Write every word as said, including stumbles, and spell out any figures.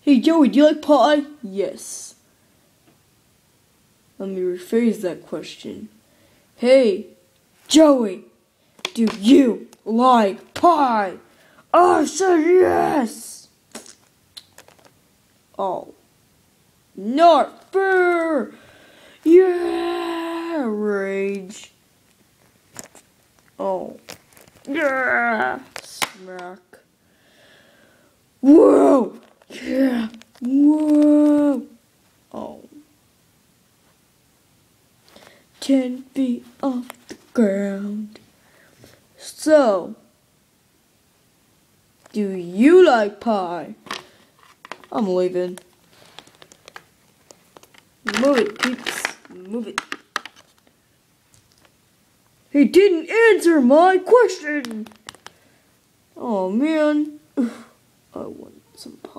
Hey Joey, do you like pie? Yes. Let me rephrase that question. Hey Joey, do you like pie? I said yes! Oh, not fair! Yeah, rage. Oh, yeah, smack. Whoa, yeah, whoa. Oh, ten feet off the ground. So, do you like pie? I'm leaving. Move it, peeps. Move it. He didn't answer my question. Oh man. I want some pie.